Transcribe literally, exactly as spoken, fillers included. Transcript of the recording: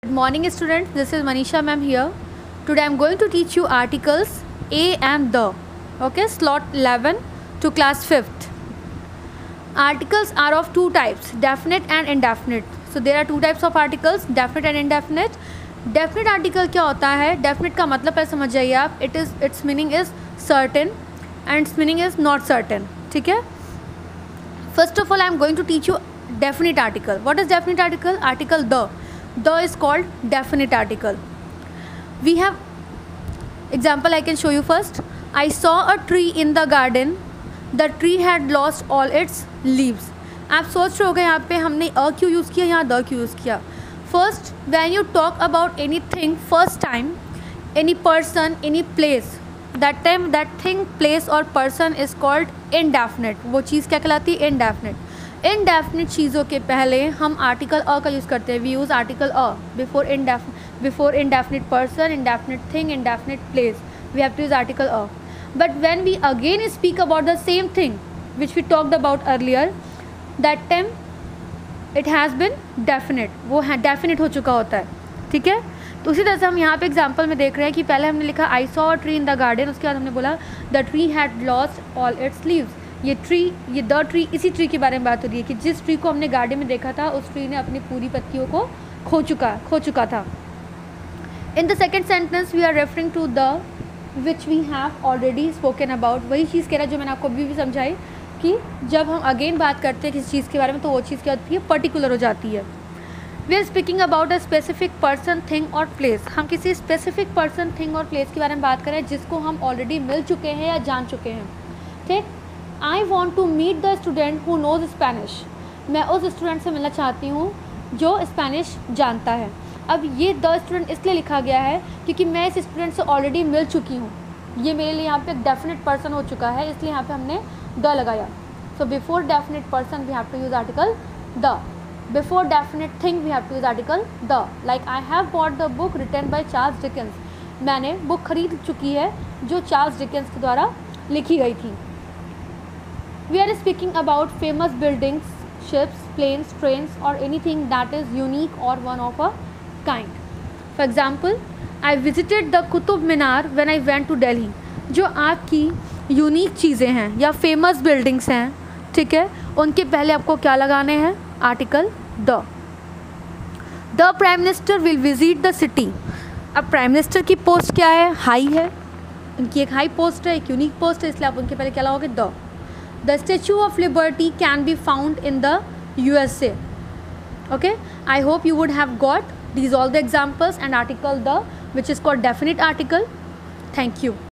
Good morning students, this is Manisha ma'am here. Today I am going to teach you articles a and the. Okay, slot eleven to class fifth. Articles are of two types, definite and indefinite. So there are two types of articles, definite and indefinite. Definite article क्या होता है? Definite का मतलब है, समझ जाइए आप, it is its meaning is certain and its meaning is not certain. ठीक है? First of all I am going to teach you definite article. What is definite article? Article the. The is called definite article. We have example I can show you first. I saw a tree in the garden. The tree had lost all its leaves. आप सोच रहे होगे यहाँ पे हमने अ क्यों use किया, यहाँ द क्यों यूज़ किया. First, when you talk about anything first time, any person, any place, that time that thing, place or person is called indefinite. वो चीज़ क्या कहलाती है? Indefinite. इनडेफिनिट चीज़ों के पहले हम आर्टिकल अ का यूज़ करते हैं. We use article a before indefinite before indefinite person, indefinite thing, indefinite place. We have to use article a. But when we again speak about the same thing which we talked about earlier, that time it has been definite. वो है definite हो चुका होता है. ठीक है. तो उसी तरह से हम यहाँ पे एग्जांपल में देख रहे हैं कि पहले हमने लिखा I saw a tree in the garden. उसके बाद हमने बोला the tree had lost all its leaves. ये ट्री, ये द ट्री, इसी ट्री के बारे में बात हो रही है कि जिस ट्री को हमने गार्डन में देखा था उस ट्री ने अपनी पूरी पत्तियों को खो चुका खो चुका था. In the second sentence we are referring to the which we have already spoken about. वही चीज़ कह रहा है जो मैंने आपको अभी भी समझाई कि जब हम अगेन बात करते हैं किसी चीज़ के बारे में तो वो चीज़ क्या होती है? पर्टिकुलर हो जाती है. We are speaking about a specific person, thing और प्लेस. हम किसी स्पेसिफिक पर्सन, थिंग और प्लेस के बारे में बात करें जिसको हम ऑलरेडी मिल चुके हैं या जान चुके हैं. ठीक. I want to meet the student who knows Spanish. मैं उस स्टूडेंट से मिलना चाहती हूँ जो स्पेनिश जानता है. अब ये द स्टूडेंट इसलिए लिखा गया है क्योंकि मैं इस स्टूडेंट से ऑलरेडी मिल चुकी हूँ. ये मेरे लिए यहाँ पे एक डेफिनेट पर्सन हो चुका है, इसलिए यहाँ पे हमने द लगाया. So before definite person we have to use article the. Before definite thing we have to use article the. Like I have bought the book written by Charles Dickens. मैंने book खरीद चुकी है जो Charles Dickens के द्वारा लिखी गई थी. We are speaking about famous buildings, ships, planes, trains or anything that is unique or one of a kind. For example, I visited the Qutub Minar when I went to Delhi. जो आपकी unique चीज़ें हैं या famous buildings हैं, ठीक है, उनके पहले आपको क्या लगाने हैं? Article the. The prime minister will visit the city. अब प्राइम मिनिस्टर की पोस्ट क्या है? हाई है. उनकी एक हाई पोस्ट है, एक यूनिक पोस्ट है, इसलिए आप उनके पहले क्या लगाओगे? The. The Statue of Liberty can be found in the U S A. Okay, I hope you would have got these all the examples and article the, which is called definite article. Thank you.